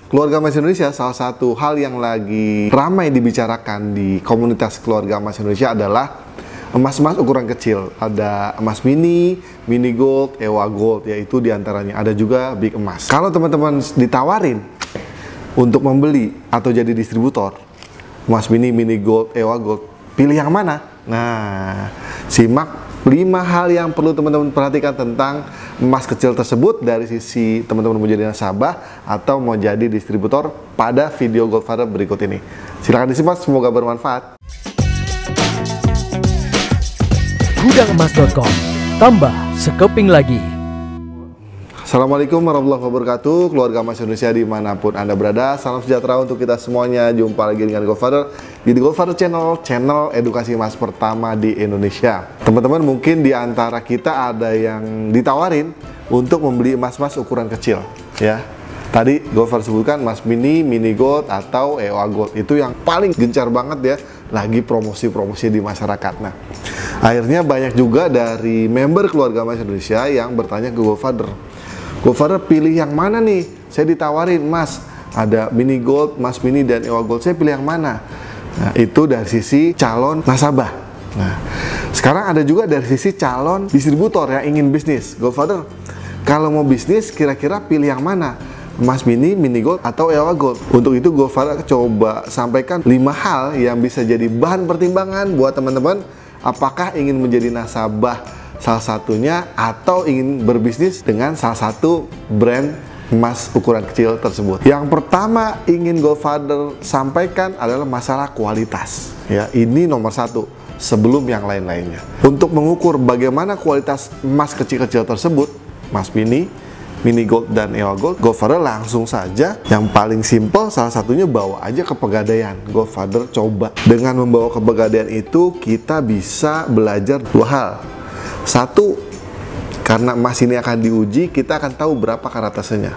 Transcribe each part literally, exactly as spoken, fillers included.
Keluarga emas Indonesia, salah satu hal yang lagi ramai dibicarakan di komunitas keluarga emas Indonesia adalah emas-emas ukuran kecil. Ada emas mini, mini gold, E W A gold, yaitu diantaranya. Ada juga big emas. Kalau teman-teman ditawarin untuk membeli atau jadi distributor emas mini, mini gold, E W A gold, pilih yang mana? Nah, simak lima hal yang perlu teman-teman perhatikan tentang emas kecil tersebut dari sisi teman-teman mau jadi nasabah atau mau jadi distributor pada video Goldfather berikut ini. Silahkan disimak, semoga bermanfaat. gudang emas titik com, tambah sekeping lagi. Assalamualaikum warahmatullahi wabarakatuh, keluarga emas Indonesia dimanapun Anda berada. Salam sejahtera untuk kita semuanya. Jumpa lagi dengan Goldfather di Goldfather Channel, channel edukasi emas pertama di Indonesia. Teman-teman, mungkin di antara kita ada yang ditawarin untuk membeli emas-emas ukuran kecil, ya. Tadi Goldfather sebutkan emas mini, mini gold atau E W A gold, itu yang paling gencar banget ya, lagi promosi-promosi di masyarakat. Nah, akhirnya banyak juga dari member keluarga emas Indonesia yang bertanya ke Goldfather, Goldfather pilih yang mana nih? Saya ditawarin, Mas, ada mini gold, emas mini dan E W A gold, saya pilih yang mana? Nah, itu dari sisi calon nasabah. Nah, sekarang ada juga dari sisi calon distributor yang ingin bisnis. Goldfather, kalau mau bisnis kira-kira pilih yang mana? Emas mini, mini gold atau E W A gold? Untuk itu Goldfather coba sampaikan lima hal yang bisa jadi bahan pertimbangan buat teman-teman apakah ingin menjadi nasabah salah satunya atau ingin berbisnis dengan salah satu brand emas ukuran kecil tersebut. Yang pertama ingin Goldfather sampaikan adalah masalah kualitas. Ya, ini nomor satu sebelum yang lain-lainnya. Untuk mengukur bagaimana kualitas emas kecil-kecil tersebut, emas mini, mini gold dan E W A gold, Goldfather langsung saja yang paling simple salah satunya bawa aja ke Pegadaian. Goldfather coba dengan membawa ke Pegadaian itu kita bisa belajar dua hal. Satu, karena emas ini akan diuji, kita akan tahu berapa karatasenya.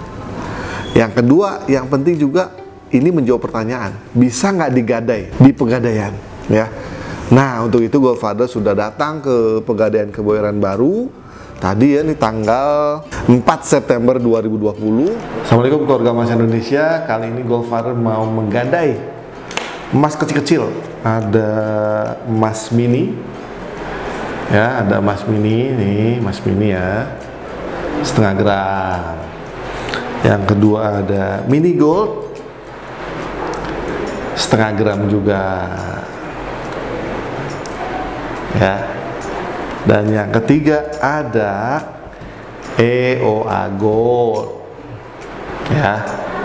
Yang kedua, yang penting juga ini menjawab pertanyaan, bisa nggak digadai di Pegadaian, ya. Nah, untuk itu Goldfather sudah datang ke Pegadaian Kebayoran Baru tadi ya, ini tanggal empat September dua ribu dua puluh. Assalamualaikum keluarga emas Indonesia. Kali ini Goldfather mau menggadai emas kecil-kecil. Ada emas mini, ya, ada emas mini nih, emas mini ya, setengah gram. Yang kedua ada mini gold, setengah gram juga, ya. Dan yang ketiga ada E W A gold, ya.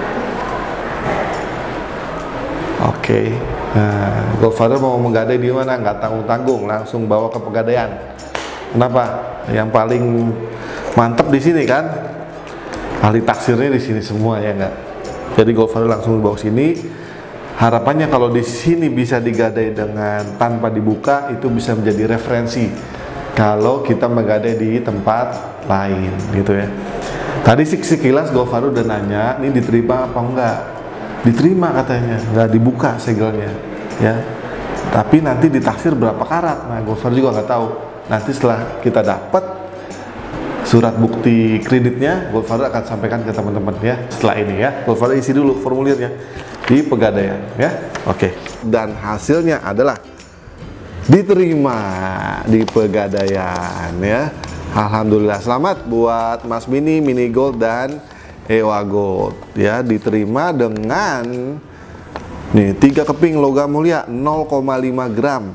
Oke. Nah, Goldfather mau menggadai di mana? Nggak tanggung-tanggung, langsung bawa ke Pegadaian. Kenapa? Yang paling mantap di sini kan? Ahli taksirnya di sini semua, ya nggak? Jadi Goldfather langsung bawa sini. Harapannya kalau di sini bisa digadai dengan tanpa dibuka, itu bisa menjadi referensi kalau kita menggadai di tempat lain, gitu ya. Tadi sih sekilas Goldfather udah nanya, ini diterima apa enggak? Diterima katanya, nggak dibuka segelnya, ya. Tapi nanti ditaksir berapa karat? Nah, Goldfather juga nggak tahu. Nanti setelah kita dapat surat bukti kreditnya, Goldfather akan sampaikan ke teman-teman ya. Setelah ini ya, Goldfather isi dulu formulirnya di Pegadaian, ya. Oke. Dan hasilnya adalah diterima di Pegadaian, ya. Alhamdulillah, selamat buat emas mini, mini gold dan E W A gold, ya, diterima dengan nih tiga keping logam mulia nol koma lima gram,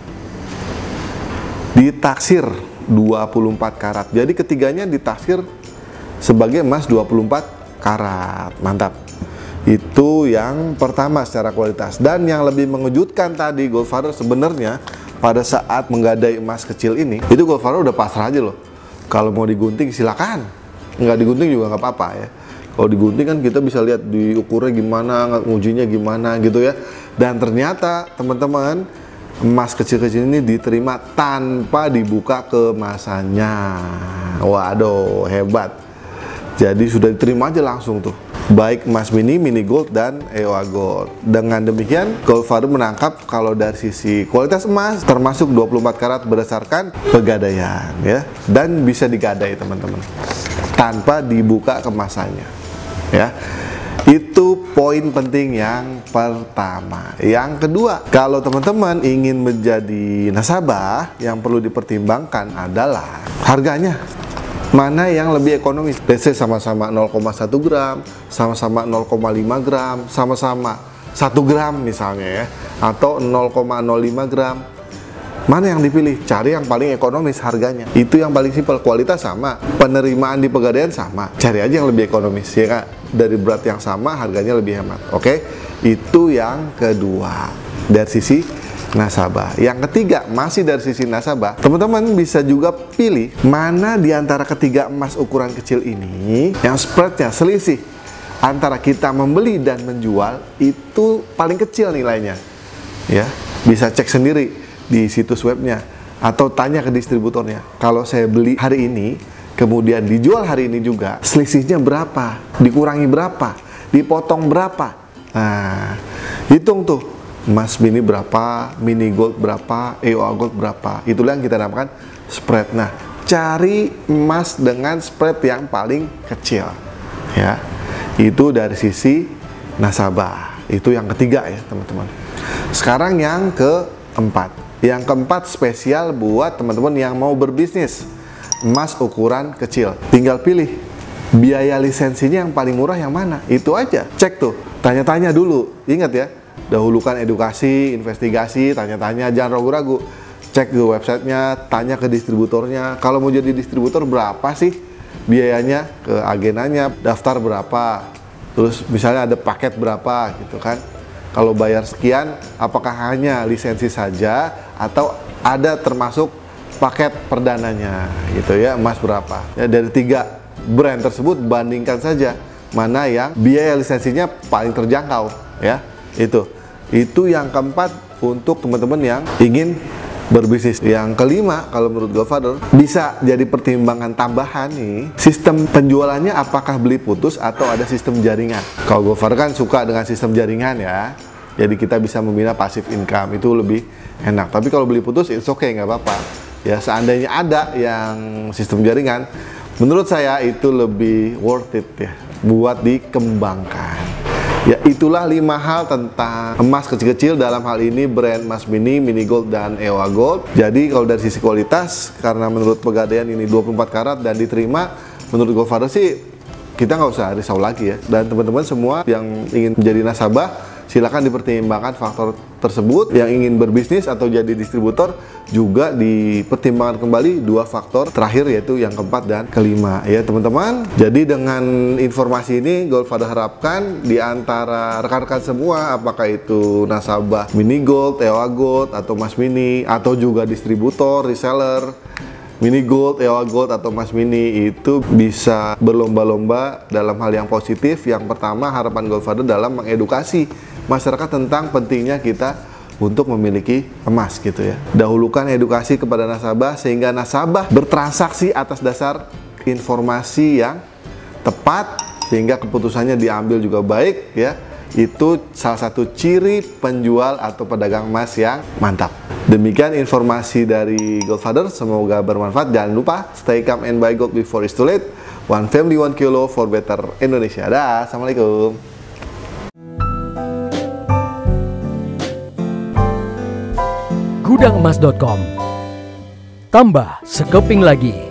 ditaksir dua puluh empat karat. Jadi ketiganya ditaksir sebagai emas dua puluh empat karat. Mantap. Itu yang pertama secara kualitas. Dan yang lebih mengejutkan tadi, Goldfather sebenarnya pada saat menggadai emas kecil ini, itu Goldfather udah pasrah aja loh. Kalau mau digunting silakan, nggak digunting juga nggak apa-apa ya. Kalau digunting kan kita bisa lihat diukurnya gimana, ngujinya gimana gitu ya. Dan ternyata teman-teman, emas kecil-kecil ini diterima tanpa dibuka kemasannya. Waduh, hebat. Jadi sudah diterima aja langsung tuh, baik emas mini, mini gold dan E W A gold. Dengan demikian Goldfather menangkap kalau dari sisi kualitas emas termasuk dua puluh empat karat berdasarkan Pegadaian, ya, dan bisa digadai teman-teman tanpa dibuka kemasannya, ya. Itu poin penting yang pertama. Yang kedua, kalau teman-teman ingin menjadi nasabah, yang perlu dipertimbangkan adalah harganya. Mana yang lebih ekonomis? Let's say sama-sama nol koma satu gram, sama-sama nol koma lima gram, sama-sama satu gram misalnya ya, atau nol koma nol lima gram. Mana yang dipilih? Cari yang paling ekonomis harganya. Itu yang paling simpel. Kualitas sama, penerimaan di Pegadaian sama. Cari aja yang lebih ekonomis ya Kak. Dari berat yang sama, harganya lebih hemat. Oke? Itu yang kedua dari sisi nasabah. Yang ketiga, masih dari sisi nasabah, teman-teman bisa juga pilih mana di antara ketiga emas ukuran kecil ini yang spreadnya, selisih antara kita membeli dan menjual itu paling kecil nilainya. Ya, bisa cek sendiri di situs webnya atau tanya ke distributornya. Kalau saya beli hari ini, kemudian dijual hari ini juga, selisihnya berapa? Dikurangi berapa? Dipotong berapa? Nah, hitung tuh. Emas mini berapa, mini gold berapa, E O A gold berapa. Itulah yang kita namakan spread. Nah, cari emas dengan spread yang paling kecil. Ya, itu dari sisi nasabah. Itu yang ketiga ya teman-teman. Sekarang yang keempat. Yang keempat spesial buat teman-teman yang mau berbisnis. Emas ukuran kecil. Tinggal pilih biaya lisensinya yang paling murah yang mana. Itu aja. Cek tuh, tanya-tanya dulu. Ingat ya, dahulukan edukasi, investigasi, tanya-tanya, jangan ragu-ragu. Cek ke websitenya, tanya ke distributornya. Kalau mau jadi distributor berapa sih biayanya, ke agenanya, daftar berapa, terus misalnya ada paket berapa gitu kan. Kalau bayar sekian, apakah hanya lisensi saja atau ada termasuk paket perdananya gitu ya, emas berapa. Ya, dari tiga brand tersebut bandingkan saja mana yang biaya lisensinya paling terjangkau ya. Itu itu yang keempat untuk teman-teman yang ingin berbisnis. Yang kelima, kalau menurut Godfather bisa jadi pertimbangan tambahan nih, sistem penjualannya apakah beli putus atau ada sistem jaringan. Kalau Godfather kan suka dengan sistem jaringan ya, jadi kita bisa membina passive income, itu lebih enak. Tapi kalau beli putus it's okay, nggak apa-apa ya. Seandainya ada yang sistem jaringan, menurut saya itu lebih worth it ya buat dikembangkan. Ya, itulah lima hal tentang emas kecil-kecil, dalam hal ini brand emas mini, mini gold, dan E O A gold. Jadi kalau dari sisi kualitas, karena menurut Pegadaian ini dua puluh empat karat dan diterima, menurut Godfather sih kita nggak usah risau lagi ya. Dan teman-teman semua yang ingin menjadi nasabah, silakan dipertimbangkan faktor tersebut. Yang ingin berbisnis atau jadi distributor juga dipertimbangkan kembali dua faktor terakhir, yaitu yang keempat dan kelima ya teman-teman. Jadi dengan informasi ini Godfather harapkan di antara rekan-rekan semua, apakah itu nasabah mini gold, E O A gold, atau emas mini, atau juga distributor, reseller mini gold, E O A gold, atau emas mini, itu bisa berlomba-lomba dalam hal yang positif. Yang pertama, harapan Godfather dalam mengedukasi masyarakat tentang pentingnya kita untuk memiliki emas gitu ya. Dahulukan edukasi kepada nasabah sehingga nasabah bertransaksi atas dasar informasi yang tepat sehingga keputusannya diambil juga baik ya. Itu salah satu ciri penjual atau pedagang emas yang mantap. Demikian informasi dari Godfather, semoga bermanfaat. Jangan lupa stay calm and buy gold before it's too late. One family, one kilo for better Indonesia. Dah, assalamualaikum. gudang emas dot com, tambah sekeping lagi.